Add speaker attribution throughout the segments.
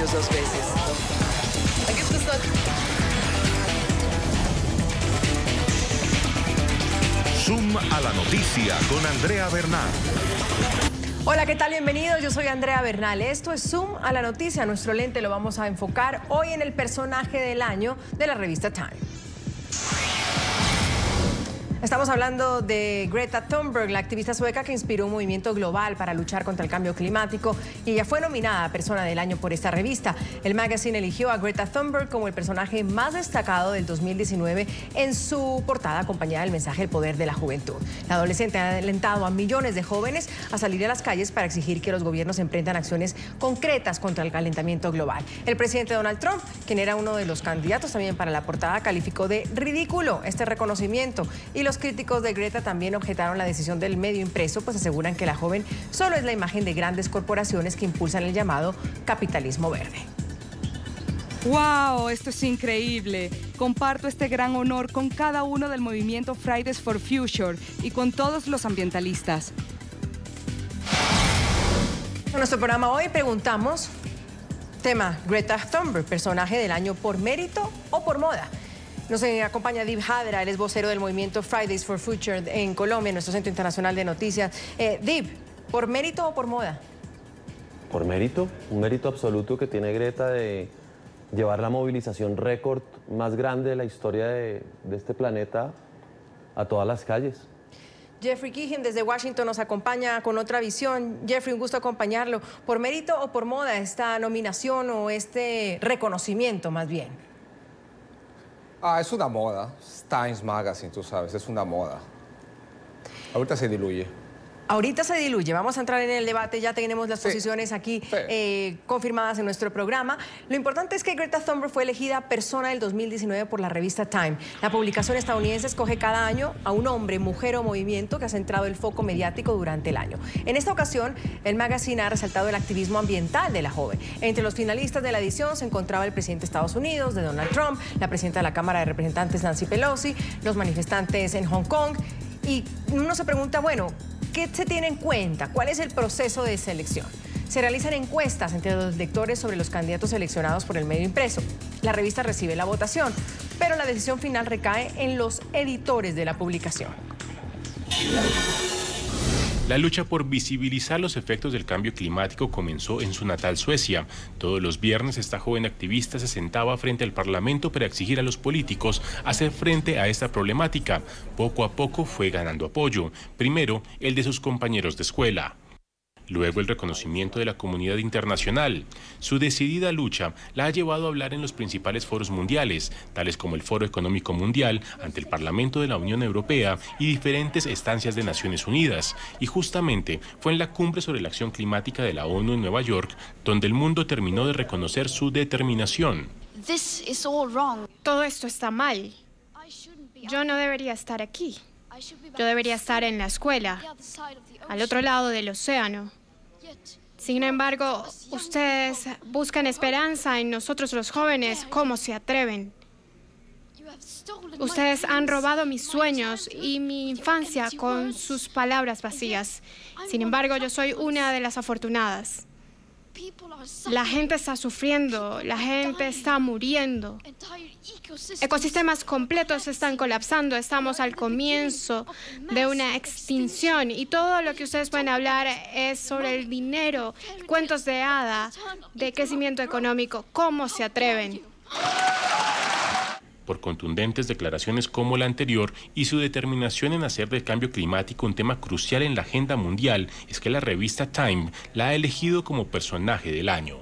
Speaker 1: ellos 2 veces. Da gibt es
Speaker 2: Zoom a la noticia con Andrea Bernal.
Speaker 3: Hola, ¿qué tal? Bienvenidos. Yo soy Andrea Bernal. Esto es Zoom a la noticia. Nuestro lente lo vamos a enfocar hoy en el personaje del año de la revista Time. Estamos hablando de Greta Thunberg, la activista sueca que inspiró un movimiento global para luchar contra el cambio climático, y ella fue nominada a Persona del Año por esta revista. El magazine eligió a Greta Thunberg como el personaje más destacado del 2019 en su portada, acompañada del mensaje del poder de la juventud. La adolescente ha alentado a millones de jóvenes a salir a las calles para exigir que los gobiernos emprendan acciones concretas contra el calentamiento global. El presidente Donald Trump, quien era uno de los candidatos también para la portada, calificó de ridículo este reconocimiento, y los críticos de Greta también objetaron la decisión del medio impreso, pues aseguran que la joven solo es la imagen de grandes corporaciones que impulsan el llamado capitalismo verde.
Speaker 4: ¡Wow! Esto es increíble. Comparto este gran honor con cada uno del movimiento Fridays for Future y con todos los ambientalistas.
Speaker 3: En nuestro programa hoy preguntamos, tema Greta Thunberg, personaje del año por mérito o por moda. Nos acompaña Dib Hadra, él es vocero del movimiento Fridays for Future en Colombia, en nuestro Centro Internacional de Noticias. Dib, ¿por mérito o por moda?
Speaker 5: Por mérito, un mérito absoluto que tiene Greta de llevar la movilización récord más grande de la historia de este planeta a todas las calles.
Speaker 3: Jeffrey Keehan desde Washington nos acompaña con otra visión. Jeffrey, un gusto acompañarlo. ¿Por mérito o por moda esta nominación o este reconocimiento más bien?
Speaker 6: Es una moda. Times Magazine, tú sabes, es una moda. Ahorita se diluye.
Speaker 3: Ahorita se diluye. Vamos a entrar en el debate. Ya tenemos las posiciones aquí confirmadas en nuestro programa. Lo importante es que Greta Thunberg fue elegida persona del 2019 por la revista Time. La publicación estadounidense escoge cada año a un hombre, mujer o movimiento que ha centrado el foco mediático durante el año. En esta ocasión, el magazine ha resaltado el activismo ambiental de la joven. Entre los finalistas de la edición se encontraba el presidente de Estados Unidos, de Donald Trump, la presidenta de la Cámara de Representantes, Nancy Pelosi, los manifestantes en Hong Kong. Y uno se pregunta, bueno, ¿qué se tiene en cuenta? ¿Cuál es el proceso de selección? Se realizan encuestas entre los lectores sobre los candidatos seleccionados por el medio impreso. La revista recibe la votación, pero la decisión final recae en los editores de la publicación.
Speaker 7: La lucha por visibilizar los efectos del cambio climático comenzó en su natal Suecia. Todos los viernes esta joven activista se sentaba frente al Parlamento para exigir a los políticos hacer frente a esta problemática. Poco a poco fue ganando apoyo. Primero, el de sus compañeros de escuela. Luego el reconocimiento de la comunidad internacional. Su decidida lucha la ha llevado a hablar en los principales foros mundiales, tales como el Foro Económico Mundial, ante el Parlamento de la Unión Europea y diferentes estancias de Naciones Unidas. Y justamente fue en la cumbre sobre la acción climática de la ONU en Nueva York, donde el mundo terminó de reconocer su determinación.
Speaker 8: Todo esto está mal. Yo no debería estar aquí. Yo debería estar en la escuela, al otro lado del océano. Sin embargo, ustedes buscan esperanza en nosotros los jóvenes. ¿Cómo se atreven? Ustedes han robado mis sueños y mi infancia con sus palabras vacías. Sin embargo, yo soy una de las afortunadas. La gente está sufriendo, la gente está muriendo. Ecosistemas completos están colapsando, estamos al comienzo de una extinción y todo lo que ustedes pueden hablar es sobre el dinero, cuentos de hada, de crecimiento económico. ¿Cómo se atreven?
Speaker 7: Por contundentes declaraciones como la anterior y su determinación en hacer del cambio climático un tema crucial en la agenda mundial, es que la revista Time la ha elegido como personaje del año.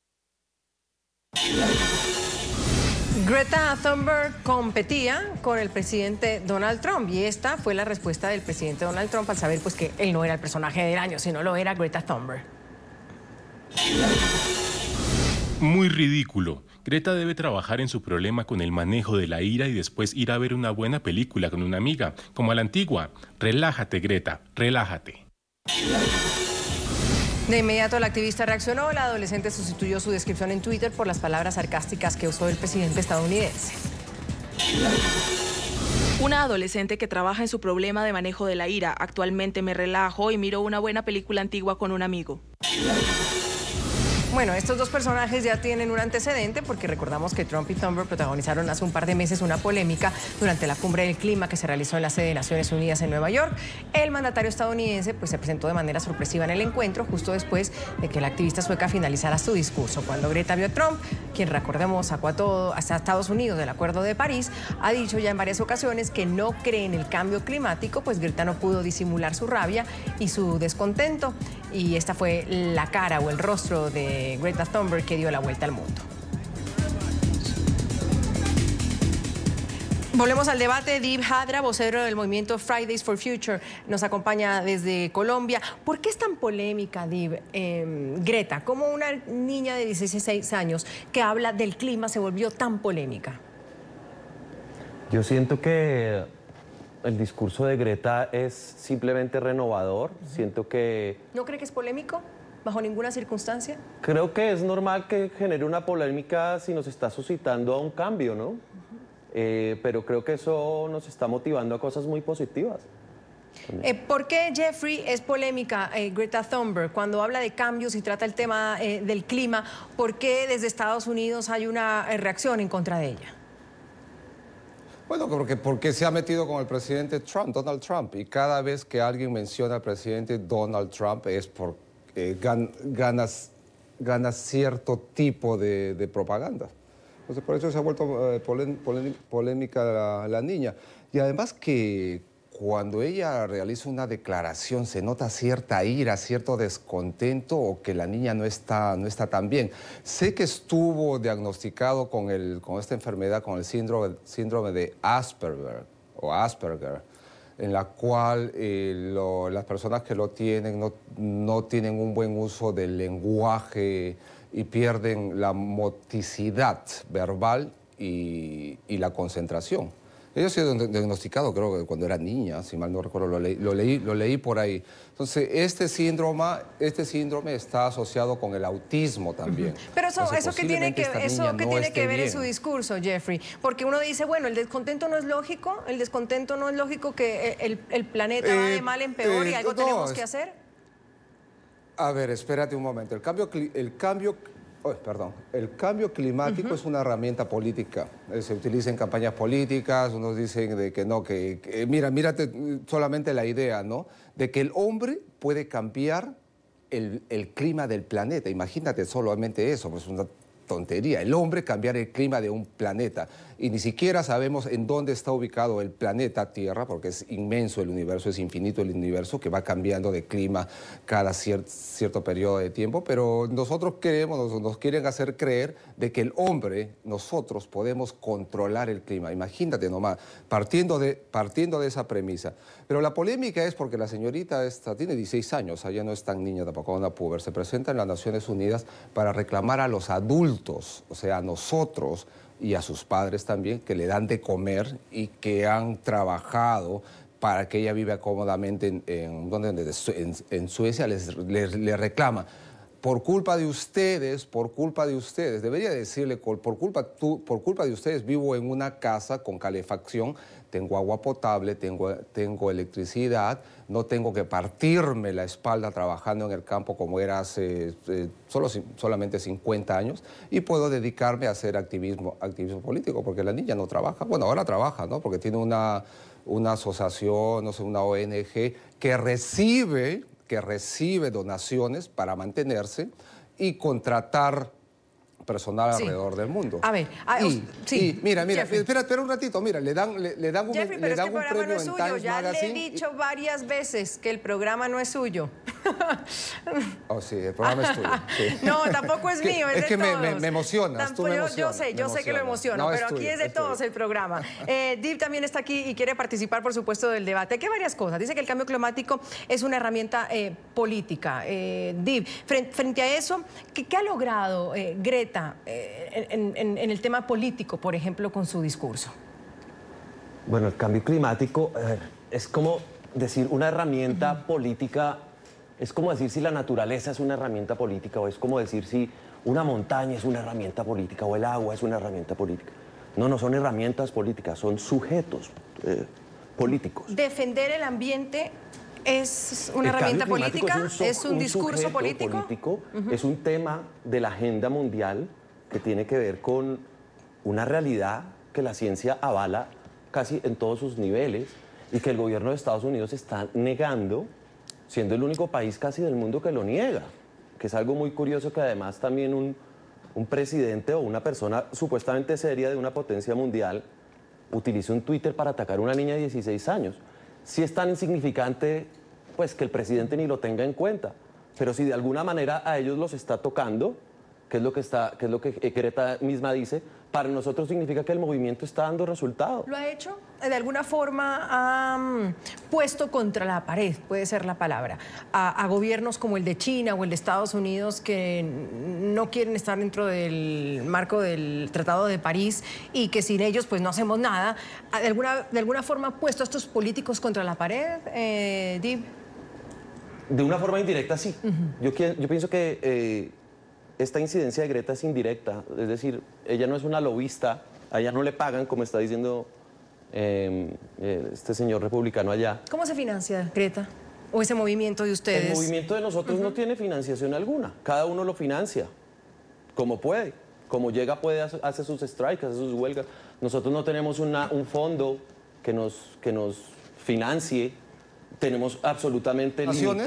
Speaker 3: Greta Thunberg competía con el presidente Donald Trump, y esta fue la respuesta del presidente Donald Trump al saber pues que él no era el personaje del año, sino lo era Greta Thunberg.
Speaker 7: Muy ridículo. Greta debe trabajar en su problema con el manejo de la ira y después ir a ver una buena película con una amiga, como a la antigua. Relájate, Greta, relájate.
Speaker 3: De inmediato la activista reaccionó. La adolescente sustituyó su descripción en Twitter por las palabras sarcásticas que usó el presidente estadounidense.
Speaker 9: Una adolescente que trabaja en su problema de manejo de la ira. Actualmente me relajo y miro una buena película antigua con un amigo.
Speaker 3: Bueno, estos dos personajes ya tienen un antecedente porque recordamos que Trump y Thunberg protagonizaron hace un par de meses una polémica durante la cumbre del clima que se realizó en la sede de Naciones Unidas en Nueva York. El mandatario estadounidense pues, se presentó de manera sorpresiva en el encuentro justo después de que la activista sueca finalizara su discurso. Cuando Greta vio a Trump, quien recordemos sacó a todo hasta Estados Unidos del Acuerdo de París, ha dicho ya en varias ocasiones que no cree en el cambio climático, pues Greta no pudo disimular su rabia y su descontento. Y esta fue la cara o el rostro de Greta Thunberg que dio la vuelta al mundo. Volvemos al debate. Dib Hadra, vocero del movimiento Fridays for Future, nos acompaña desde Colombia. ¿Por qué es tan polémica, Dib, Greta? ¿Cómo una niña de 16 años que habla del clima se volvió tan polémica?
Speaker 5: Yo siento que el discurso de Greta es simplemente renovador. Siento que...
Speaker 3: ¿No cree que es polémico bajo ninguna circunstancia?
Speaker 5: Creo que es normal que genere una polémica si nos está suscitando a un cambio, ¿no? Pero creo que eso nos está motivando a cosas muy positivas.
Speaker 3: ¿Por qué, Jeffrey, es polémica Greta Thunberg cuando habla de cambios y trata el tema del clima? ¿Por qué desde Estados Unidos hay una reacción en contra de ella?
Speaker 6: Bueno, porque se ha metido con el presidente Trump, Donald Trump, y cada vez que alguien menciona al presidente Donald Trump es porque ganas cierto tipo de propaganda. Entonces, por eso se ha vuelto polémica la niña. Y además que cuando ella realiza una declaración se nota cierta ira, cierto descontento o que la niña no está tan bien. Sé que estuvo diagnosticado con esta enfermedad, con el síndrome de Asperger, en la cual las personas que lo tienen no tienen un buen uso del lenguaje y pierden la motricidad verbal y la concentración. Ella ha sido diagnosticado, creo que cuando era niña, si mal no recuerdo, lo leí por ahí. Entonces, este síndrome está asociado con el autismo también.
Speaker 3: Pero eso que tiene que ver en su
Speaker 6: bien.
Speaker 3: discurso, Jeffrey, porque uno dice, bueno, el descontento no es lógico que el planeta va de mal en peor y algo tenemos que hacer.
Speaker 6: A ver, espérate un momento. El cambio climático es una herramienta política. Se utiliza en campañas políticas, unos dicen de que no, mírate solamente la idea, ¿no? De que el hombre puede cambiar el clima del planeta. Imagínate solamente eso, pues una tontería. El hombre cambiar el clima de un planeta. Y ni siquiera sabemos en dónde está ubicado el planeta Tierra, porque es inmenso el universo, es infinito el universo, que va cambiando de clima cada cierto periodo de tiempo. Pero nosotros nos quieren hacer creer de que el hombre, nosotros podemos controlar el clima. Imagínate nomás, partiendo de esa premisa. Pero la polémica es porque la señorita esta tiene 16 años, ella no es tan niña tampoco, una puber. Se presenta en las Naciones Unidas para reclamar a los adultos, o sea, a nosotros y a sus padres también, que le dan de comer y que han trabajado para que ella viva cómodamente en Suecia, le reclama. Por culpa de ustedes, debería decirle, por culpa de ustedes vivo en una casa con calefacción, tengo agua potable, tengo electricidad, no tengo que partirme la espalda trabajando en el campo como era hace solamente 50 años y puedo dedicarme a hacer activismo político, porque la niña no trabaja. Bueno, ahora trabaja, ¿no? Porque tiene una asociación, no sé, una ONG que recibe donaciones para mantenerse y contratar personal alrededor del mundo.
Speaker 3: A ver,
Speaker 6: mira, espera un ratito, mira, le dan un
Speaker 3: Jeffrey, pero
Speaker 6: premio
Speaker 3: no es
Speaker 6: en
Speaker 3: suyo.
Speaker 6: Times
Speaker 3: Ya
Speaker 6: Magazine.
Speaker 3: le he dicho varias veces que el programa no es suyo.
Speaker 6: Oh, sí, el programa es tuyo. Sí.
Speaker 3: No, tampoco es mío, es de
Speaker 6: que
Speaker 3: todos.
Speaker 6: Me emocionas, tú me emocionas.
Speaker 3: Yo sé que lo emociono,
Speaker 6: No,
Speaker 3: pero
Speaker 6: es
Speaker 3: aquí
Speaker 6: tuyo,
Speaker 3: es de todos
Speaker 6: tuyo.
Speaker 3: el programa. Dib también está aquí y quiere participar, por supuesto, del debate. Aquí hay varias cosas. Dice que el cambio climático es una herramienta política. Dib, frente a eso, ¿qué ha logrado Greta en el tema político, por ejemplo, con su discurso?
Speaker 5: Bueno, el cambio climático es como decir una herramienta política. Es como decir si la naturaleza es una herramienta política, o es como decir si una montaña es una herramienta política o el agua es una herramienta política. No son herramientas políticas, son sujetos políticos.
Speaker 3: Defender el ambiente ¿Es una herramienta política? ¿Es un discurso político?
Speaker 5: Es un tema de la agenda mundial que tiene que ver con una realidad que la ciencia avala casi en todos sus niveles y que el gobierno de Estados Unidos está negando, siendo el único país casi del mundo que lo niega, que es algo muy curioso que además también un presidente o una persona supuestamente seria de una potencia mundial utilice un Twitter para atacar a una niña de 16 años. Si es tan insignificante, pues que el presidente ni lo tenga en cuenta, pero si de alguna manera a ellos los está tocando, que es lo que Greta misma dice, para nosotros significa que el movimiento está dando resultados.
Speaker 3: ¿Lo ha hecho? De alguna forma ha puesto contra la pared, puede ser la palabra, a gobiernos como el de China o el de Estados Unidos que no quieren estar dentro del marco del Tratado de París y que sin ellos pues no hacemos nada. ¿De alguna forma ha puesto a estos políticos contra la pared, Dib?
Speaker 5: De una forma indirecta, sí. Yo pienso que esta incidencia de Greta es indirecta, es decir, ella no es una lobista, a ella no le pagan, como está diciendo este señor republicano allá.
Speaker 3: ¿Cómo se financia Greta o ese movimiento de ustedes?
Speaker 5: El movimiento de nosotros no tiene financiación alguna, cada uno lo financia como puede, como llega puede, hace sus strikes, hace sus huelgas. Nosotros no tenemos un fondo que nos financie. Tenemos absolutamente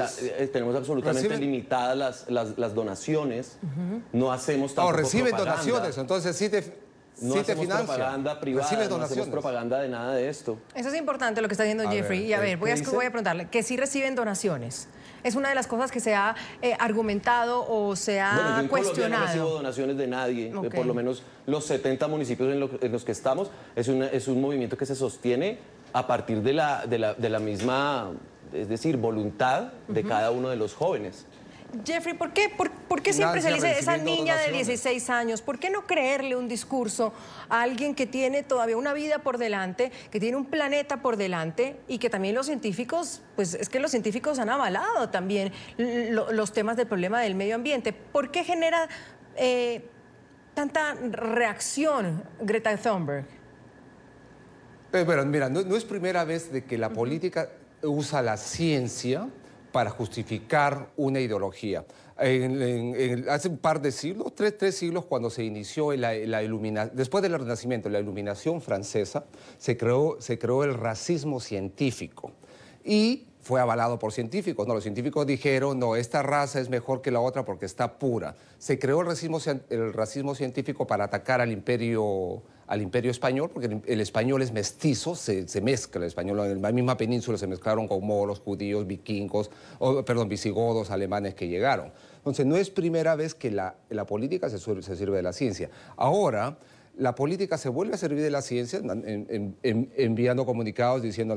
Speaker 5: limitadas las donaciones. No hacemos tampoco
Speaker 6: reciben
Speaker 5: propaganda.
Speaker 6: Donaciones, entonces sí te financia.
Speaker 5: Propaganda privada, no hacemos propaganda de nada de esto.
Speaker 3: Eso es importante lo que está diciendo Jeffrey. Y a ver, voy a preguntarle, que sí reciben donaciones. Es una de las cosas que se ha argumentado o se ha cuestionado.
Speaker 5: Yo no recibo donaciones de nadie, por lo menos los 70 municipios en los que estamos. Es un movimiento que se sostiene a partir de la misma, es decir, voluntad de cada uno de los jóvenes.
Speaker 3: Jeffrey, ¿por qué siempre se le dice esa niña de 16 años? ¿Por qué no creerle un discurso a alguien que tiene todavía una vida por delante, que tiene un planeta por delante y que también los científicos, pues es que los científicos han avalado también los temas del problema del medio ambiente? ¿Por qué genera tanta reacción Greta Thunberg?
Speaker 6: Pero mira, no es primera vez de que la política usa la ciencia para justificar una ideología. Hace un par de siglos, tres siglos, cuando se inició la iluminación, después del Renacimiento, la iluminación francesa, se creó el racismo científico y fue avalado por científicos. No, los científicos dijeron, no, esta raza es mejor que la otra porque está pura. Se creó el racismo científico para atacar al imperio español, porque el español es mestizo, se mezcla el español. En la misma península se mezclaron con moros, judíos, vikingos, visigodos, alemanes que llegaron. Entonces, no es primera vez que la política se sirve de la ciencia. Ahora, la política se vuelve a servir de la ciencia enviando comunicados diciendo el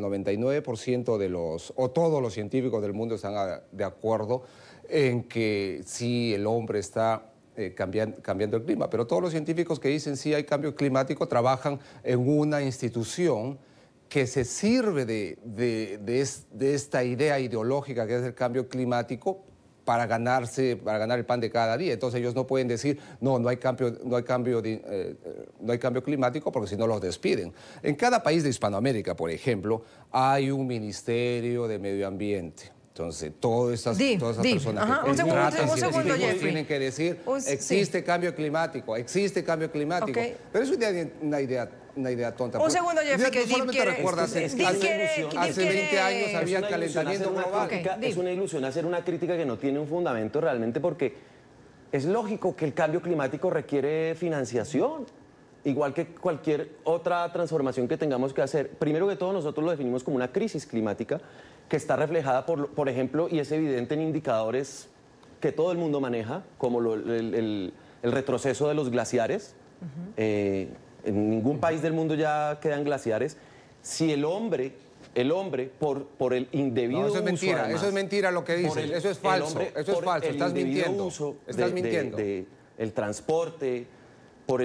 Speaker 6: 99% o todos los científicos del mundo están de acuerdo en que sí, el hombre está cambiando el clima. Pero todos los científicos que dicen sí hay cambio climático trabajan en una institución que se sirve de esta idea ideológica que es el cambio climático para ganar el pan de cada día. Entonces ellos no pueden decir, no hay cambio climático porque si no los despiden. En cada país de Hispanoamérica, por ejemplo, hay un ministerio de medio ambiente. Entonces, todas esas personas que tienen que decir, existe cambio climático, existe cambio climático. Okay. Pero es una idea tonta.
Speaker 3: Un segundo, Jeffrey, que
Speaker 6: Dib quiere... Hace 20 años había calentamiento global.
Speaker 5: Es una ilusión hacer una crítica que no tiene un fundamento realmente porque es lógico que el cambio climático requiere financiación. Igual que cualquier otra transformación que tengamos que hacer. Primero que todo, nosotros lo definimos como una crisis climática que está reflejada, por ejemplo, y es evidente en indicadores que todo el mundo maneja, como el retroceso de los glaciares. En ningún país del mundo ya quedan glaciares. Si el hombre por el indebido
Speaker 6: uso... Eso es mentira lo que dices, eso es falso, estás mintiendo.
Speaker 5: Estás mintiendo. El transporte, por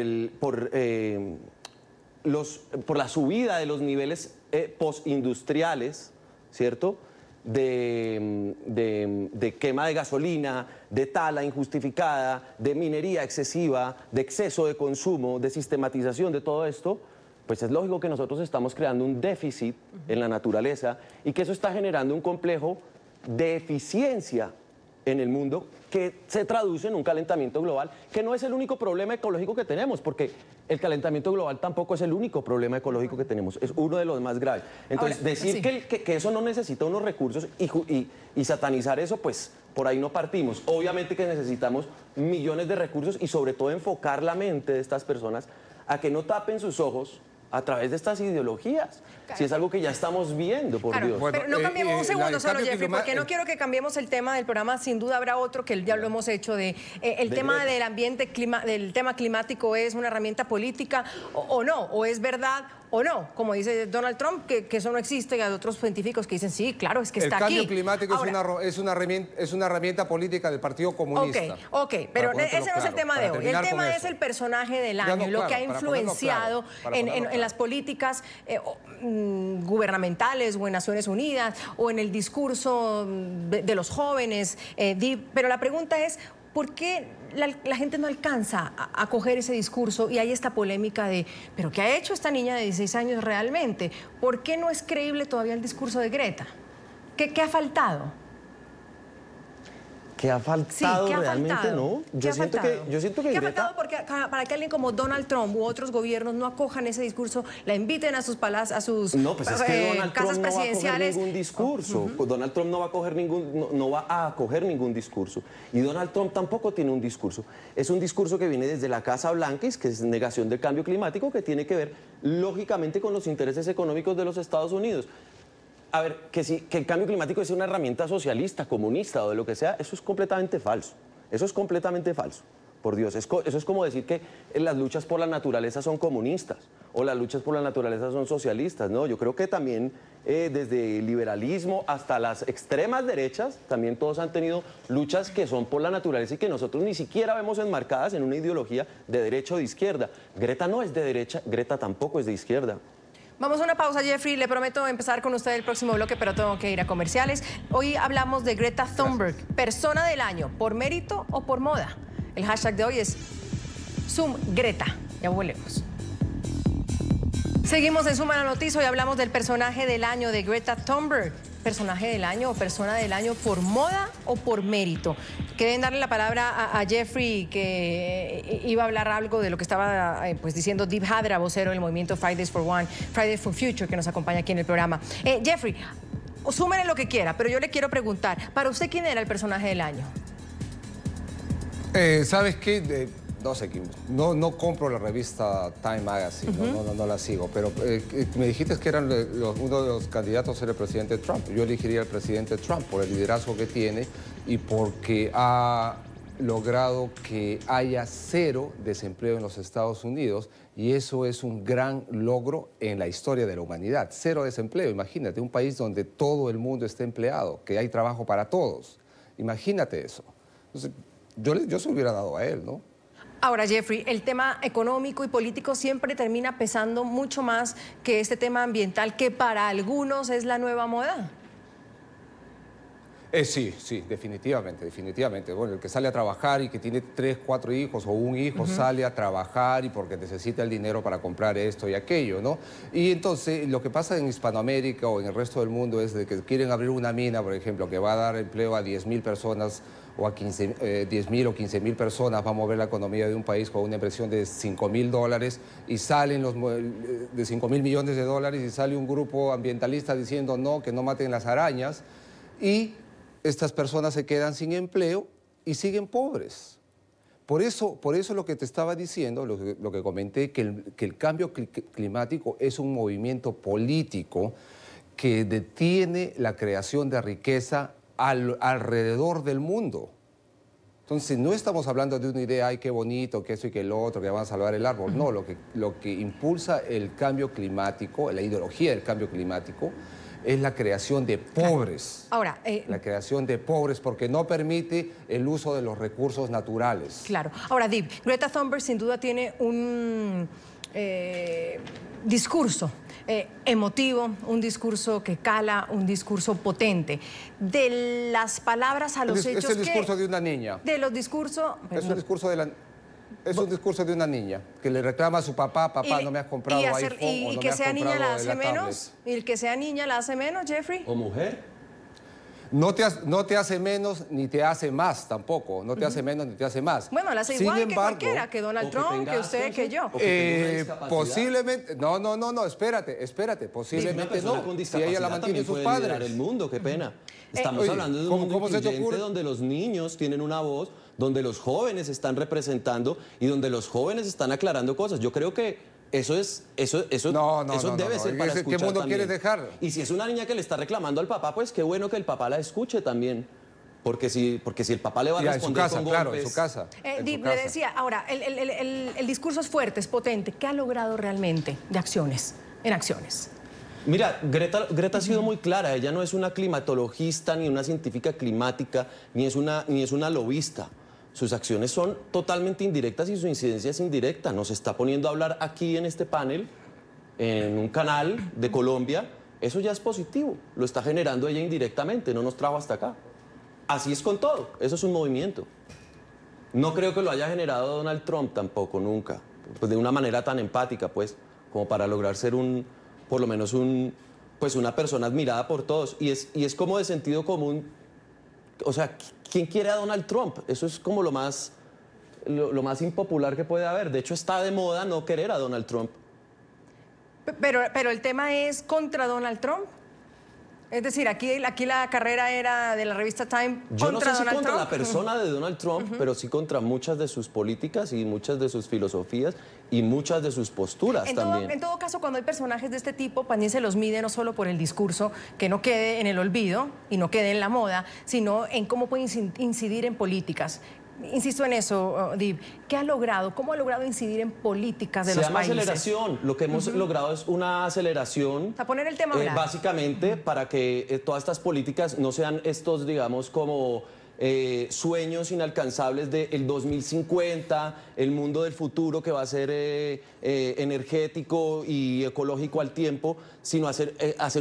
Speaker 5: la subida de los niveles postindustriales, ¿cierto? De quema de gasolina, de tala injustificada, de minería excesiva, de exceso de consumo, de sistematización de todo esto, pues es lógico que nosotros estamos creando un déficit en la naturaleza y que eso está generando un complejo de eficiencia en el mundo que se traduce en un calentamiento global, que no es el único problema ecológico que tenemos, porque el calentamiento global tampoco es el único problema ecológico que tenemos, es uno de los más graves. Entonces, ahora, decir sí, que eso no necesita unos recursos y satanizar eso, pues por ahí no partimos. Obviamente que necesitamos millones de recursos y sobre todo enfocar la mente de estas personas a que no tapen sus ojos a través de estas ideologías. Claro. Si es algo que ya estamos viendo, por Dios.
Speaker 3: Bueno, pero no cambiemos un segundo solo, Jeffrey, porque no quiero que cambiemos el tema del programa. Sin duda habrá otro que ya lo hemos hecho el tema del ambiente, del tema climático es una herramienta política o no, o es verdad o no, como dice Donald Trump, que eso no existe, y hay otros científicos que dicen, sí, claro, es que está aquí.
Speaker 6: El cambio climático ahora, es una herramienta política del Partido Comunista.
Speaker 3: Ok, pero ese no es el tema de hoy. El tema es el personaje del año, lo que ha influenciado en las políticas gubernamentales o en Naciones Unidas o en el discurso de los jóvenes. Pero la pregunta es, ¿por qué la gente no alcanza a coger ese discurso? Y hay esta polémica de, ¿pero qué ha hecho esta niña de 16 años realmente? ¿Por qué no es creíble todavía el discurso de Greta? ¿Qué ha faltado?
Speaker 5: ¿Qué ha faltado? Sí, ¿qué ha realmente faltado? No. Yo siento que
Speaker 3: ¿qué ha faltado para que alguien como Donald Trump u otros gobiernos no acojan ese discurso, la inviten a sus palacios,
Speaker 5: no, pues es que Donald Trump no va a acoger ningún discurso. Donald Trump no va a acoger ningún discurso. Y Donald Trump tampoco tiene un discurso. Es un discurso que viene desde la Casa Blanca, que es negación del cambio climático, que tiene que ver lógicamente con los intereses económicos de los Estados Unidos. A ver, que el cambio climático es una herramienta socialista, comunista o de lo que sea, eso es completamente falso. Eso es completamente falso. Por Dios, eso es como decir que las luchas por la naturaleza son comunistas o las luchas por la naturaleza son socialistas. No, yo creo que también desde el liberalismo hasta las extremas derechas, también todos han tenido luchas que son por la naturaleza y que nosotros ni siquiera vemos enmarcadas en una ideología de derecha o de izquierda. Greta no es de derecha, Greta tampoco es de izquierda.
Speaker 3: Vamos a una pausa, Jeffrey. Le prometo empezar con usted el próximo bloque, pero tengo que ir a comerciales. Hoy hablamos de Greta Thunberg, persona del año, ¿por mérito o por moda? El hashtag de hoy es #ZoomGreta. Ya volvemos. Seguimos en Suma la Noticia. Hoy hablamos del personaje del año de Greta Thunberg. ¿Personaje del año o persona del año por moda o por mérito? Quieren darle la palabra a Jeffrey, que iba a hablar algo de lo que estaba diciendo Deep Hadra, vocero del movimiento Fridays for Future, que nos acompaña aquí en el programa. Jeffrey, súmenle lo que quiera, pero yo le quiero preguntar, ¿para usted quién era el personaje del año?
Speaker 6: ¿Sabes qué? No sé, no compro la revista Time Magazine, no la sigo, pero me dijiste que eran uno de los candidatos era el presidente Trump. Yo elegiría al presidente Trump por el liderazgo que tiene y porque ha logrado que haya 0 desempleo en los Estados Unidos, y eso es un gran logro en la historia de la humanidad. 0 desempleo, imagínate, un país donde todo el mundo esté empleado, que hay trabajo para todos. Imagínate eso. Entonces, yo se lo hubiera dado a él, ¿no?
Speaker 3: Ahora, Jeffrey, el tema económico y político siempre termina pesando mucho más que este tema ambiental, que para algunos es la nueva moda.
Speaker 6: Sí, definitivamente. Bueno, el que sale a trabajar y que tiene 3, 4 hijos o un hijo sale a trabajar y porque necesita el dinero para comprar esto y aquello, ¿no? Y entonces lo que pasa en Hispanoamérica o en el resto del mundo es de que quieren abrir una mina, por ejemplo, que va a dar empleo a 10.000 personas o a 10.000 o 15.000 personas, va a mover la economía de un país con una inversión de $5.000 y salen de $5.000 millones y sale un grupo ambientalista diciendo no, que no maten las arañas, y estas personas se quedan sin empleo y siguen pobres. Por eso lo que te estaba diciendo, lo que comenté, que el cambio climático es un movimiento político que detiene la creación de riqueza alrededor del mundo. Entonces, no estamos hablando de una idea, ay, qué bonito, que eso y que lo otro, que van a salvar el árbol. No, lo que impulsa el cambio climático, la ideología del cambio climático, es la creación de pobres.
Speaker 3: Ahora,
Speaker 6: la creación de pobres, porque no permite el uso de los recursos naturales.
Speaker 3: Claro. Ahora, Deep, Greta Thunberg sin duda tiene un discurso emotivo, un discurso que cala, un discurso potente. De las palabras a los hechos...
Speaker 6: Es el discurso de una niña.
Speaker 3: De los discursos...
Speaker 6: Es un discurso de la... Es un discurso de una niña que le reclama a su papá, no me has comprado iPhone o no
Speaker 3: que
Speaker 6: me has
Speaker 3: sea niña la
Speaker 6: comprado
Speaker 3: hace
Speaker 6: la
Speaker 3: menos.
Speaker 6: tablet.
Speaker 3: ¿Y el que sea niña la hace menos, Jeffrey?
Speaker 5: ¿O mujer?
Speaker 6: No te hace menos ni te hace más tampoco. No te hace menos ni te hace más.
Speaker 3: Bueno, la hace
Speaker 6: Sin
Speaker 3: igual que
Speaker 6: embargo,
Speaker 3: cualquiera, que Donald Trump, que usted, que yo.
Speaker 6: Posiblemente, no, espérate, posiblemente no. Si ella la mantiene sus padres.
Speaker 5: El mundo, qué pena. Estamos hablando de un mundo incluyente donde los niños tienen una voz, donde los jóvenes están representando y donde los jóvenes están aclarando cosas. Yo creo que eso debe ser para escuchar.
Speaker 6: ¿Qué mundo
Speaker 5: también.
Speaker 6: quieres dejar?
Speaker 5: Y si es una niña que le está reclamando al papá, pues qué bueno que el papá la escuche también. Porque si el papá le va a responder con golpes...
Speaker 6: Claro, en su casa.
Speaker 3: Le decía, ahora, el discurso es fuerte, es potente. ¿Qué ha logrado realmente de acciones, en acciones?
Speaker 5: Mira, Greta ha sido muy clara. Ella no es una climatologista, ni una científica climática, ni es una lobista. Sus acciones son totalmente indirectas y su incidencia es indirecta. Nos está poniendo a hablar aquí en este panel, en un canal de Colombia. Eso ya es positivo. Lo está generando ella indirectamente, no nos trajo hasta acá. Así es con todo. Eso es un movimiento. No creo que lo haya generado Donald Trump tampoco, nunca. Pues de una manera tan empática, pues, como para lograr ser por lo menos una persona admirada por todos. Y es como de sentido común. O sea, ¿quién quiere a Donald Trump? Eso es como lo más impopular que puede haber. De hecho, está de moda no querer a Donald Trump.
Speaker 3: Pero el tema es contra Donald Trump. Es decir, aquí la carrera era de la revista Time contra Donald Trump.
Speaker 5: Yo no sé si contra la persona de Donald Trump, pero sí contra muchas de sus políticas y muchas de sus filosofías y muchas de sus posturas también.
Speaker 3: En todo caso, cuando hay personajes de este tipo, también se los mide no solo por el discurso, que no quede en el olvido y no quede en la moda, sino en cómo puede incidir en políticas. Insisto en eso, Dib. ¿Qué ha logrado? ¿Cómo ha logrado incidir en políticas de los países?
Speaker 5: Se llama aceleración. Lo que hemos logrado es una aceleración.
Speaker 3: A poner el tema a hablar.
Speaker 5: Básicamente para que todas estas políticas no sean estos, digamos, como sueños inalcanzables del 2050, el mundo del futuro que va a ser energético y ecológico al tiempo, sino hacer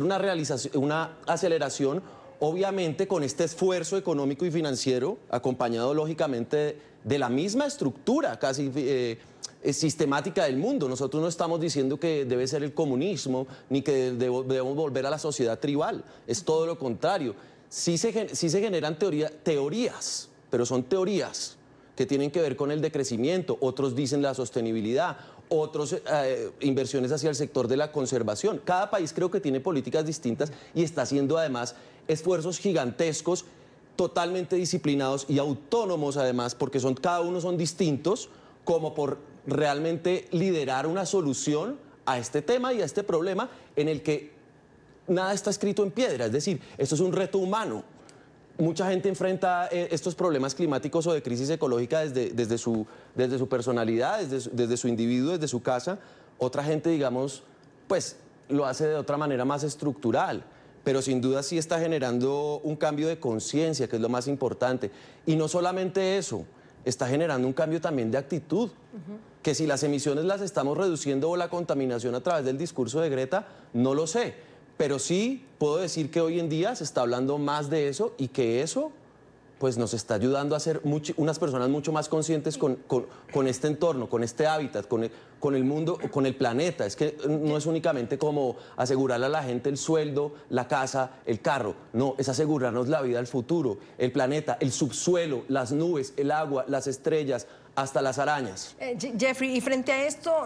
Speaker 5: una aceleración. Obviamente con este esfuerzo económico y financiero, acompañado lógicamente de la misma estructura casi sistemática del mundo. Nosotros no estamos diciendo que debe ser el comunismo, ni que debemos volver a la sociedad tribal. Es todo lo contrario. Sí se generan teorías, pero son teorías que tienen que ver con el decrecimiento. Otros dicen la sostenibilidad, otros inversiones hacia el sector de la conservación. Cada país creo que tiene políticas distintas y está haciendo además esfuerzos gigantescos, totalmente disciplinados y autónomos además, porque cada uno son distintos, como por realmente liderar una solución a este tema y a este problema en el que nada está escrito en piedra. Es decir, esto es un reto humano. Mucha gente enfrenta estos problemas climáticos o de crisis ecológica desde su personalidad, desde su individuo, desde su casa. Otra gente, digamos, pues lo hace de otra manera más estructural. Pero sin duda sí está generando un cambio de conciencia, que es lo más importante. Y no solamente eso, está generando un cambio también de actitud. Que si las emisiones las estamos reduciendo o la contaminación a través del discurso de Greta, no lo sé. Pero sí puedo decir que hoy en día se está hablando más de eso y que eso pues nos está ayudando a ser unas personas mucho más conscientes con este entorno, con este hábitat, con el mundo, con el planeta. Es que no es únicamente como asegurarle a la gente el sueldo, la casa, el carro. No, es asegurarnos la vida al futuro, el planeta, el subsuelo, las nubes, el agua, las estrellas, hasta las arañas.
Speaker 3: Jeffrey, y frente a esto,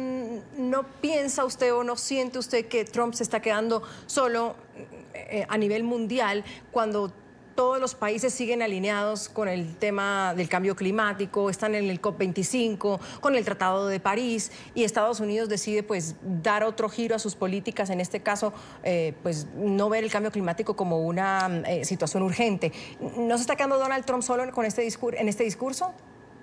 Speaker 3: ¿no piensa usted o no siente usted que Trump se está quedando solo a nivel mundial cuando todos los países siguen alineados con el tema del cambio climático, están en el COP25, con el Tratado de París, y Estados Unidos decide pues dar otro giro a sus políticas, en este caso pues no ver el cambio climático como una situación urgente? ¿No se está quedando Donald Trump solo en este discurso?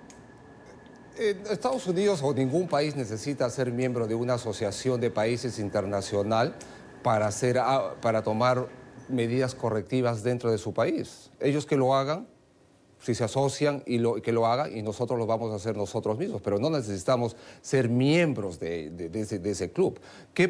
Speaker 6: Estados Unidos o ningún país necesita ser miembro de una asociación de países internacional para tomar medidas correctivas dentro de su país. Ellos que lo hagan, si se asocian que lo hagan, y nosotros lo vamos a hacer nosotros mismos, pero no necesitamos ser miembros de ese club. ¿Qué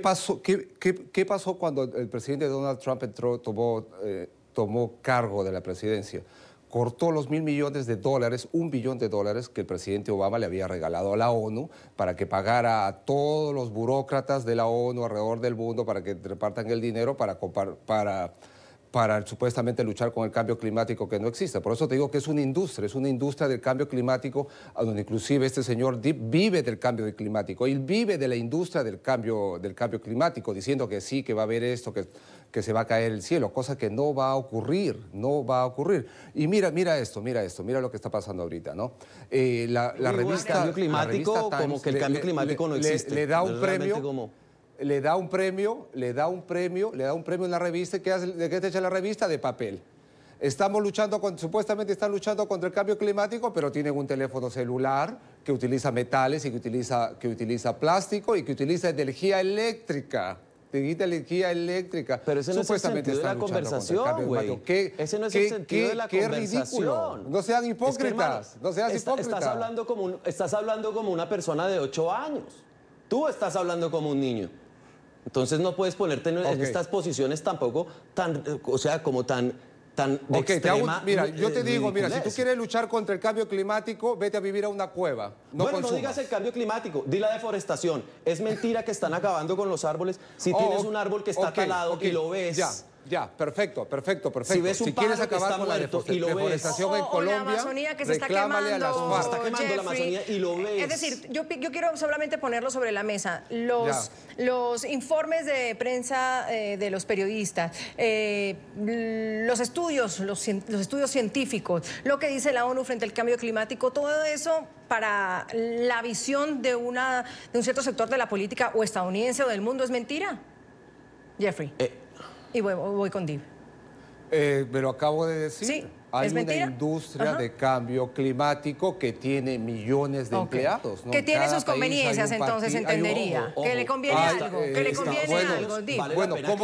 Speaker 6: pasó cuando el presidente Donald Trump tomó cargo de la presidencia? cortó los $1.000 millones, $1 billón que el presidente Obama le había regalado a la ONU para que pagara a todos los burócratas de la ONU alrededor del mundo para que repartan el dinero para supuestamente luchar con el cambio climático que no existe. Por eso te digo que es una industria del cambio climático, a donde inclusive este señor Deep vive del cambio climático, él vive de la industria del cambio climático, diciendo que sí, que va a haber esto, que se va a caer el cielo, cosa que no va a ocurrir, no va a ocurrir. Y mira lo que está pasando ahorita, ¿no? La revista...
Speaker 5: El cambio climático,
Speaker 6: la revista
Speaker 5: como que el cambio climático no existe.
Speaker 6: Le da un premio... Le da un premio en la revista. ¿De qué te echa la revista? De papel. Supuestamente están luchando contra el cambio climático, pero tienen un teléfono celular que utiliza metales y que utiliza plástico y que utiliza energía eléctrica.
Speaker 5: Pero ese no es el sentido de la conversación, güey. Ese no es el sentido de la conversación.
Speaker 6: Ridículo. No sean hipócritas.
Speaker 5: Es que, hermano, estás hablando como una persona de 8 años. Tú estás hablando como un niño. Entonces no puedes ponerte en estas posiciones tampoco tan de extrema.
Speaker 6: Mira, yo te digo, si tú quieres luchar contra el cambio climático, vete a vivir a una cueva. No
Speaker 5: digas el cambio climático, di la deforestación. Es mentira que están acabando con los árboles. Si tienes un árbol que está talado y lo ves...
Speaker 6: Ya, perfecto.
Speaker 5: Si ves un
Speaker 6: quieres
Speaker 5: pájaro
Speaker 6: acabar
Speaker 5: que
Speaker 6: con la
Speaker 5: deforestación
Speaker 6: en Colombia,
Speaker 3: la Amazonía que se está
Speaker 6: reclámale a las
Speaker 3: quemando,
Speaker 6: FARC.
Speaker 5: Se está quemando la Amazonía y lo ves.
Speaker 3: Es decir, yo quiero solamente ponerlo sobre la mesa. Los informes de prensa de los periodistas, los estudios científicos, lo que dice la ONU frente al cambio climático, todo eso para la visión de un cierto sector de la política o estadounidense o del mundo es mentira. Jeffrey. Y voy con Div.
Speaker 6: Me lo acabo de decir.
Speaker 3: Sí,
Speaker 6: hay
Speaker 3: ¿es
Speaker 6: una
Speaker 3: mentira?
Speaker 6: industria de cambio climático que tiene millones de empleados, ¿no?
Speaker 3: Que tiene
Speaker 6: Cada
Speaker 3: sus conveniencias,
Speaker 6: país hay un
Speaker 3: entonces
Speaker 6: partido,
Speaker 3: entendería. Que le conviene algo, Div.
Speaker 5: Vale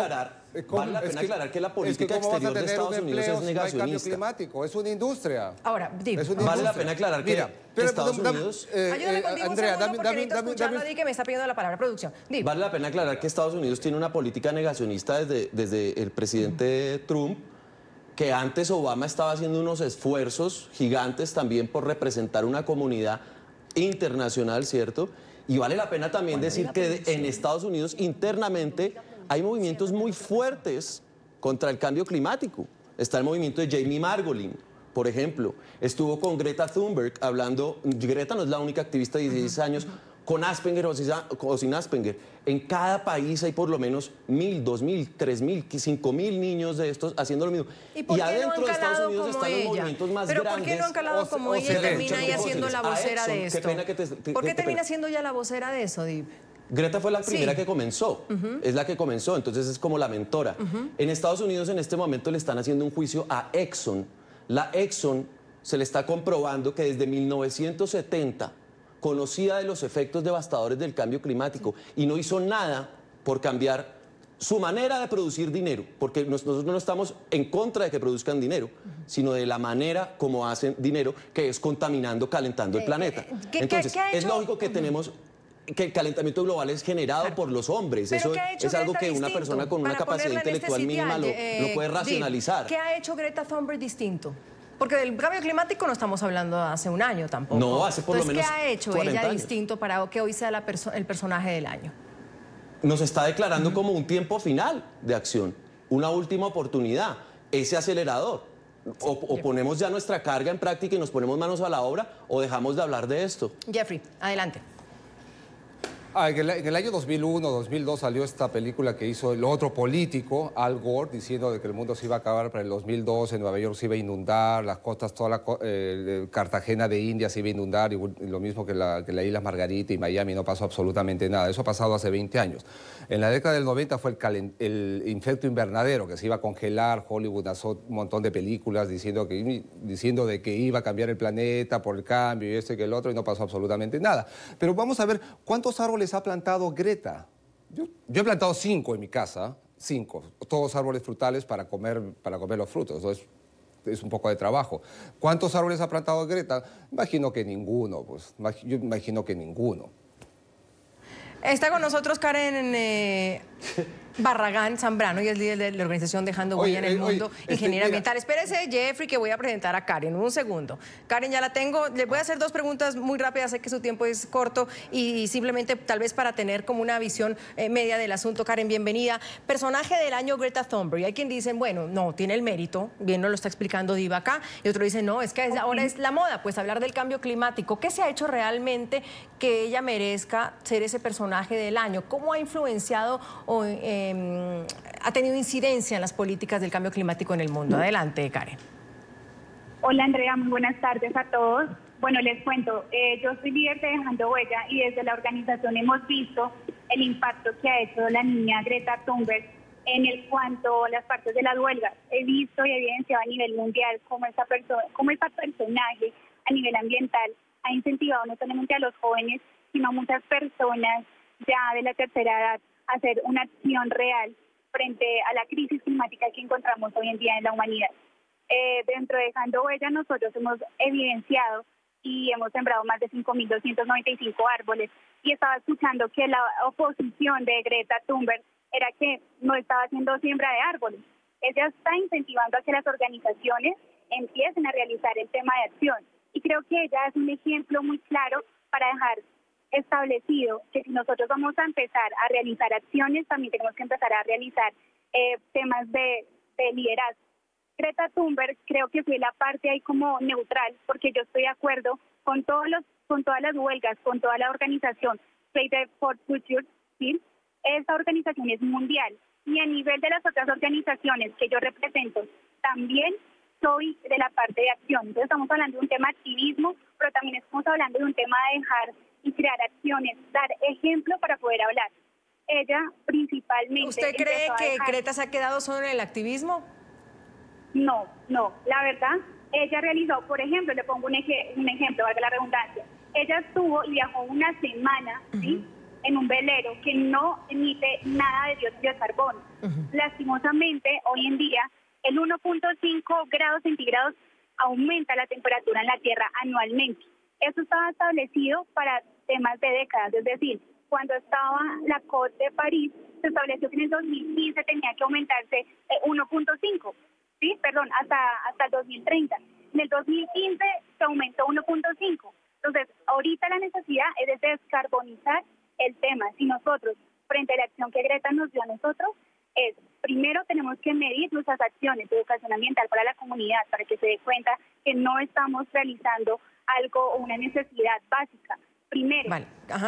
Speaker 5: la pena aclarar que la política exterior de Estados Unidos es negacionista.
Speaker 6: Cambio climático, es una industria.
Speaker 3: Ahora, Div.
Speaker 5: Vale la pena aclarar que Estados Unidos...
Speaker 3: Ayúdame contigo un segundo porque necesito escucharlo a Div, que me está pidiendo la palabra. Producción. Div.
Speaker 5: Vale la pena aclarar que Estados Unidos tiene una política negacionista desde el presidente Trump, que antes Obama estaba haciendo unos esfuerzos gigantes también por representar una comunidad internacional, ¿cierto? Y vale la pena también decir que en Estados Unidos internamente hay movimientos muy fuertes contra el cambio climático. Está el movimiento de Jamie Margolin, por ejemplo. Estuvo con Greta Thunberg hablando. Greta no es la única activista de 16 años, con Asperger o sin Asperger. En cada país hay por lo menos 1.000, 2.000, 3.000, 5.000 niños de estos haciendo lo mismo.
Speaker 3: ¿Y
Speaker 5: adentro de Estados Unidos están los movimientos más grandes.
Speaker 3: ¿Pero por qué no han calado como ella y termina ahí haciendo la vocera de esto? ¿Por qué termina siendo ya la vocera de eso, Div?
Speaker 5: Greta fue la primera que comenzó, es la que comenzó, entonces es como la mentora. En Estados Unidos en este momento le están haciendo un juicio a Exxon. La Exxon se le está comprobando que desde 1970 conocía de los efectos devastadores del cambio climático y no hizo nada por cambiar su manera de producir dinero, porque nosotros no estamos en contra de que produzcan dinero, sino de la manera como hacen dinero, que es contaminando, calentando el planeta. Entonces, es lógico que tenemos... que el calentamiento global es generado por los hombres. Eso es algo que una persona con una capacidad intelectual mínima lo puede racionalizar.
Speaker 3: ¿Qué ha hecho Greta Thunberg distinto? Porque del cambio climático no estamos hablando hace un año tampoco.
Speaker 5: No, hace por lo menos 40
Speaker 3: años. ¿Qué ha hecho ella distinto para que hoy sea el personaje del año?
Speaker 5: Nos está declarando como un tiempo final de acción, una última oportunidad, ese acelerador. O ponemos ya nuestra carga en práctica y nos ponemos manos a la obra, o dejamos de hablar de esto.
Speaker 3: Jeffrey, adelante.
Speaker 6: En el año 2001, 2002 salió esta película que hizo el otro político, Al Gore, diciendo de que el mundo se iba a acabar para el 2012, Nueva York se iba a inundar, las costas, Cartagena de India se iba a inundar, y lo mismo que la isla Margarita y Miami, no pasó absolutamente nada. Eso ha pasado hace 20 años. En la década del 90 fue el efecto invernadero, que se iba a congelar. Hollywood lanzó un montón de películas diciendo de que iba a cambiar el planeta por el cambio y esto y que el otro, y no pasó absolutamente nada. Pero vamos a ver cuántos árboles ha plantado Greta. Yo he plantado 5 en mi casa, 5, todos árboles frutales para comer los frutos. Entonces, es un poco de trabajo. ¿Cuántos árboles ha plantado Greta? Imagino que ninguno, pues. Yo imagino que ninguno.
Speaker 3: Está con nosotros Karen Barragán Zambrano, y es líder de la organización Dejando Huella en el Mundo, ingeniera ambiental. Espérese, Jeffrey, que voy a presentar a Karen. Un segundo. Karen, ya la tengo. Le voy a hacer 2 preguntas muy rápidas. Sé que su tiempo es corto y simplemente tal vez para tener como una visión media del asunto. Karen, bienvenida. Personaje del año Greta Thunberg. Y hay quien dice, bueno, no, tiene el mérito. Bien nos lo está explicando Diva acá. Y otro dice, no, es que ahora es la moda. Pues hablar del cambio climático. ¿Qué se ha hecho realmente que ella merezca ser ese personaje del año? ¿Cómo ha influenciado o ha tenido incidencia en las políticas del cambio climático en el mundo? Adelante, Karen.
Speaker 10: Hola, Andrea, muy buenas tardes a todos. Bueno, les cuento, yo soy líder de Dejando Huella y desde la organización hemos visto el impacto que ha hecho la niña Greta Thunberg en el cuanto a las partes de las huelgas. He visto y evidenciado a nivel mundial cómo esta personaje a nivel ambiental ha incentivado no solamente a los jóvenes, sino a muchas personas ya de la tercera edad a hacer una acción real frente a la crisis climática que encontramos hoy en día en la humanidad. Dentro de Dejando Huella nosotros hemos evidenciado y hemos sembrado más de 5.295 árboles, y estaba escuchando que la oposición de Greta Thunberg era que no estaba haciendo siembra de árboles. Ella está incentivando a que las organizaciones empiecen a realizar el tema de acción, y creo que ella es un ejemplo muy claro para dejar establecido que si nosotros vamos a empezar a realizar acciones, también tenemos que empezar a realizar temas de liderazgo. Greta Thunberg creo que fue la parte ahí como neutral, porque yo estoy de acuerdo con todas las huelgas, con toda la organización Fridays for Future, ¿sí? Esta organización es mundial, y a nivel de las otras organizaciones que yo represento, también soy de la parte de acción. Entonces estamos hablando de un tema de activismo, pero también estamos hablando de un tema de dejar y crear acciones, dar ejemplo para poder hablar. Ella principalmente...
Speaker 3: ¿Usted cree que Greta se ha quedado solo en el activismo?
Speaker 10: No, la verdad, ella realizó, por ejemplo, le pongo un ejemplo, valga la redundancia, ella estuvo y viajó una semana, ¿sí?, en un velero que no emite nada de dióxido de carbono. Lastimosamente, hoy en día, el 1.5 grados centígrados aumenta la temperatura en la Tierra anualmente. Eso estaba establecido para temas de décadas, es decir, cuando estaba la COP de París, se estableció que en el 2015 tenía que aumentarse 1.5. Sí, perdón, hasta el 2030. En el 2015 se aumentó 1.5. Entonces, ahorita la necesidad es de descarbonizar el tema. Si nosotros, frente a la acción que Greta nos dio a nosotros, primero tenemos que medir nuestras acciones de educación ambiental para la comunidad, para que se dé cuenta que no estamos realizando algo o una necesidad básica. Primero,
Speaker 3: vale.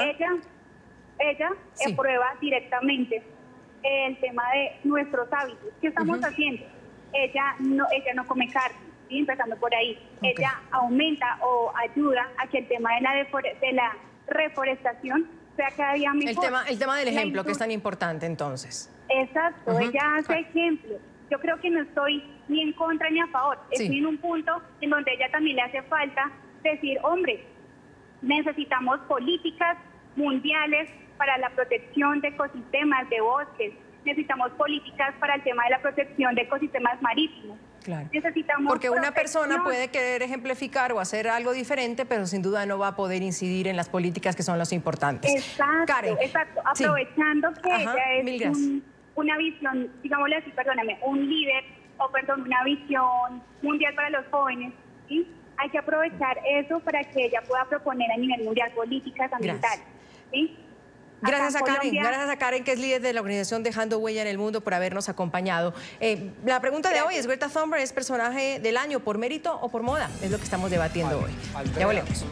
Speaker 10: ella sí prueba directamente el tema de nuestros hábitos. ¿Qué estamos haciendo? Ella no come carne, ¿sí? Empezando por ahí. Ella aumenta o ayuda a que el tema de la reforestación sea cada día mejor.
Speaker 3: El tema del ejemplo, que es tan importante entonces.
Speaker 10: Exacto, ella hace ejemplo. Yo creo que no estoy ni en contra ni a favor. Estoy en un punto en donde ella también le hace falta decir, hombre, necesitamos políticas mundiales para la protección de ecosistemas, de bosques. Necesitamos políticas para el tema de la protección de ecosistemas marítimos.
Speaker 3: Claro.
Speaker 10: Necesitamos
Speaker 3: porque una persona puede querer ejemplificar o hacer algo diferente, pero sin duda no va a poder incidir en las políticas que son las importantes.
Speaker 10: Exacto,
Speaker 3: Karen,
Speaker 10: exacto. Aprovechando que ella es una visión, digámosle así, perdóname, un líder, una visión mundial para los jóvenes, ¿sí? Hay que aprovechar eso para que ella pueda proponer a nivel mundial políticas ambientales, ¿sí?
Speaker 3: Gracias a Karen, que es líder de la organización Dejando Huella en el Mundo, por habernos acompañado. La pregunta de hoy es, ¿Greta Thunberg es personaje del año por mérito o por moda? Es lo que estamos debatiendo hoy. Ya volvemos.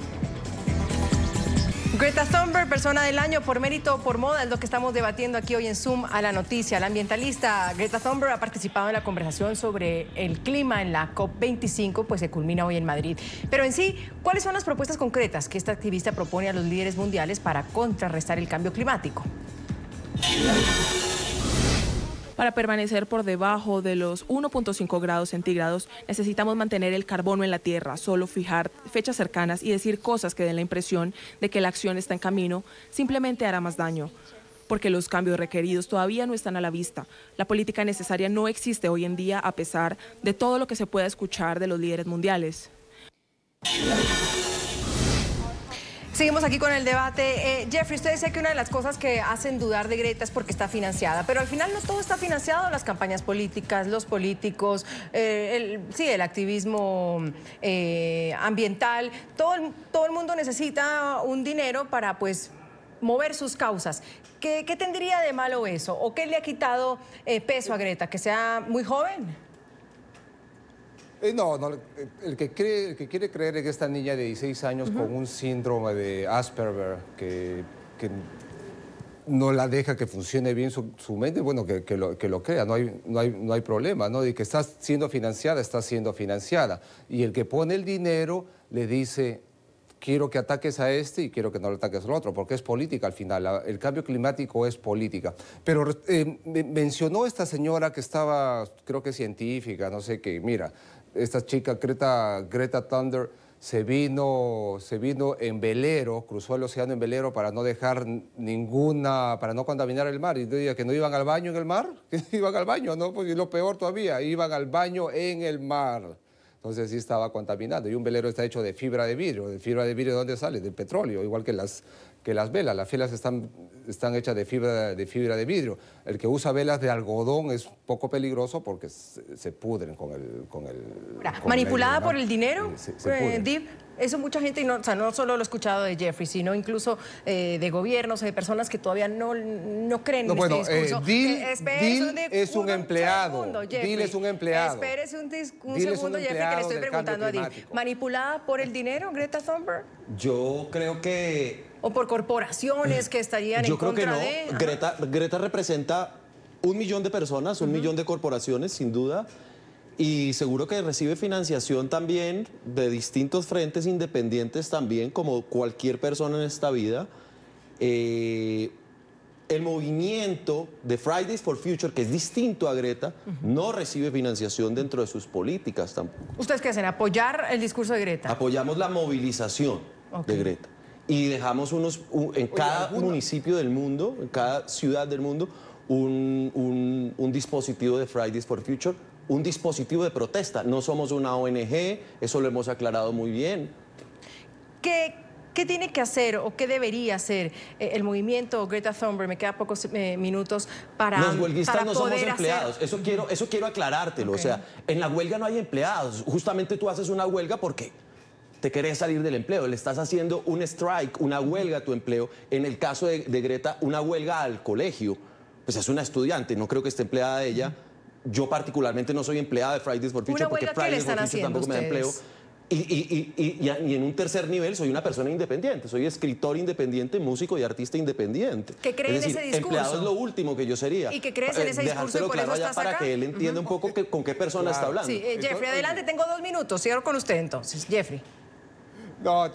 Speaker 3: Greta Thunberg, persona del año por mérito o por moda, es lo que estamos debatiendo aquí hoy en Zoom a la noticia. La ambientalista Greta Thunberg ha participado en la conversación sobre el clima en la COP25, pues se culmina hoy en Madrid. Pero en sí, ¿cuáles son las propuestas concretas que esta activista propone a los líderes mundiales para contrarrestar el cambio climático?
Speaker 9: Para permanecer por debajo de los 1.5 grados centígrados, necesitamos mantener el carbono en la tierra, solo fijar fechas cercanas y decir cosas que den la impresión de que la acción está en camino, simplemente hará más daño, porque los cambios requeridos todavía no están a la vista. La política necesaria no existe hoy en día a pesar de todo lo que se pueda escuchar de los líderes mundiales.
Speaker 3: Seguimos aquí con el debate. Jeffrey, usted decía que una de las cosas que hacen dudar de Greta es porque está financiada, pero al final no todo está financiado, las campañas políticas, los políticos, el activismo ambiental, todo el mundo necesita un dinero para, pues, mover sus causas. ¿Qué tendría de malo eso? ¿O qué le ha quitado peso a Greta? ¿Que sea muy joven?
Speaker 6: No, el que quiere creer en esta niña de 16 años con un síndrome de Asperger que no la deja que funcione bien su mente, bueno, que lo crea, no hay problema, ¿no? Y que está siendo financiada. Y el que pone el dinero le dice, quiero que ataques a este y quiero que no le ataques al otro, porque es política al final, el cambio climático es política. Pero mencionó esta señora que estaba, creo que científica, no sé qué, mira, esta chica Greta Thunberg se vino en velero, cruzó el océano en velero para no dejar para no contaminar el mar. Y diría que no iban al baño en el mar, que iban al baño, ¿no? Pues, y lo peor todavía, iban al baño en el mar. Entonces sí estaba contaminado. Y un velero está hecho de fibra de vidrio. ¿De fibra de vidrio de dónde sale? Del petróleo, igual que las velas. Las velas están hechas de fibra de vidrio. El que usa velas de algodón es poco peligroso porque se pudren con el
Speaker 3: ¿Manipulada por el dinero?
Speaker 6: Se pudren.
Speaker 3: Dib, eso mucha gente, no solo lo he escuchado de Jeffrey, sino incluso de gobiernos, de personas que todavía no creen en este discurso.
Speaker 6: Dil es un empleado. Dil es un empleado.
Speaker 3: Espérese un segundo, Jeffrey, que le estoy preguntando a Dil. ¿Manipulada por el dinero, Greta Thunberg?
Speaker 5: Yo creo que...
Speaker 3: ¿O por corporaciones que estarían en contra de...?
Speaker 5: Yo creo que no. Greta representa 1 millón de personas, 1 millón de corporaciones, sin duda. Y seguro que recibe financiación también de distintos frentes independientes también, como cualquier persona en esta vida. El movimiento de Fridays for Future, que es distinto a Greta, no recibe financiación dentro de sus políticas tampoco.
Speaker 3: ¿Ustedes qué hacen? ¿Apoyar el discurso de Greta?
Speaker 5: Apoyamos la movilización de Greta. Y dejamos en cada municipio del mundo, en cada ciudad del mundo, un dispositivo de Fridays for Future, un dispositivo de protesta. No somos una ONG, eso lo hemos aclarado muy bien.
Speaker 3: ¿Qué tiene que hacer o qué debería hacer el movimiento Greta Thunberg? Me quedan pocos minutos para
Speaker 5: Los huelguistas no somos empleados,
Speaker 3: hacer...
Speaker 5: eso quiero aclarártelo. O sea, en la huelga no hay empleados. Justamente tú haces una huelga porque te querés salir del empleo. Le estás haciendo un strike, una huelga a tu empleo. En el caso de Greta, una huelga al colegio. Pues es una estudiante, no creo que esté empleada ella. Yo particularmente no soy empleada de Fridays for Future porque Fridays for Future tampoco me da empleo. Y en un tercer nivel soy una persona independiente, soy escritor independiente, músico y artista independiente.
Speaker 3: ¿Qué cree en ese discurso?
Speaker 5: Empleado es lo último que yo sería.
Speaker 3: ¿Y qué crees en ese discurso y por eso estás acá?
Speaker 5: Para que él entienda un poco con qué persona está hablando.
Speaker 3: Sí, Jeffrey, adelante, tengo 2 minutos, cierro con usted entonces. Jeffrey.
Speaker 6: No,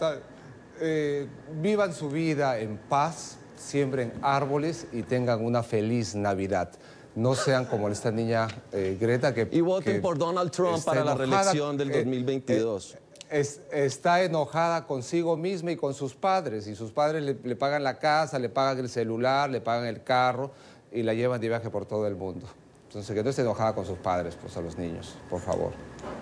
Speaker 6: vivan su vida en paz, siembren árboles y tengan una feliz Navidad. No sean como esta niña Greta que...
Speaker 5: Y voten por Donald Trump para la reelección del 2022.
Speaker 6: Está enojada consigo misma y con sus padres. Y sus padres le pagan la casa, le pagan el celular, le pagan el carro y la llevan de viaje por todo el mundo. Entonces, que no esté enojada con sus padres, pues a los niños, por favor.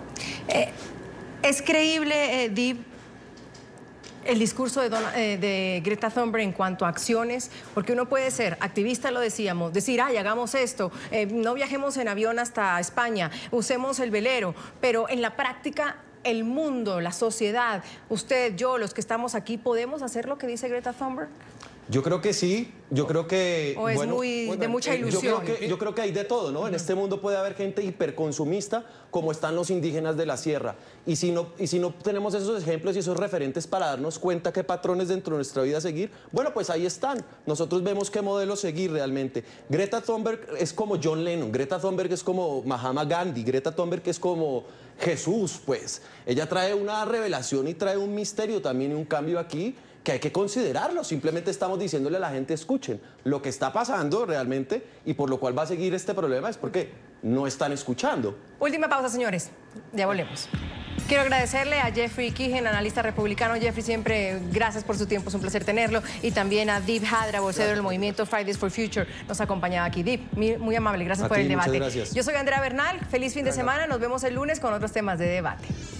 Speaker 3: ¿Es creíble, Dib, el discurso de Greta Thunberg en cuanto a acciones? Porque uno puede ser activista, lo decíamos, decir, ay, hagamos esto, no viajemos en avión hasta España, usemos el velero, pero en la práctica el mundo, la sociedad, usted, yo, los que estamos aquí, ¿podemos hacer lo que dice Greta Thunberg?
Speaker 5: Yo creo que sí, yo creo que...
Speaker 3: ¿O es de mucha ilusión?
Speaker 5: Yo creo que hay de todo, ¿no? En este mundo puede haber gente hiperconsumista como están los indígenas de la sierra. Y si no tenemos esos ejemplos y esos referentes para darnos cuenta qué patrones dentro de nuestra vida seguir, bueno, pues ahí están. Nosotros vemos qué modelo seguir realmente. Greta Thunberg es como John Lennon, Greta Thunberg es como Mahatma Gandhi, Greta Thunberg es como Jesús, pues. Ella trae una revelación y trae un misterio también y un cambio aquí que hay que considerarlo. Simplemente estamos diciéndole a la gente, escuchen lo que está pasando realmente y por lo cual va a seguir este problema es porque no están escuchando.
Speaker 3: Última pausa, señores. Ya volvemos. Quiero agradecerle a Jeffrey Keehan, analista republicano. Jeffrey, siempre gracias por su tiempo, es un placer tenerlo. Y también a Dib Hadra, vocero del movimiento Fridays for Future, nos acompañaba aquí. Dib, muy amable, gracias por el debate.
Speaker 5: Gracias.
Speaker 3: Yo soy Andrea Bernal, feliz fin de semana, nos vemos el lunes con otros temas de debate.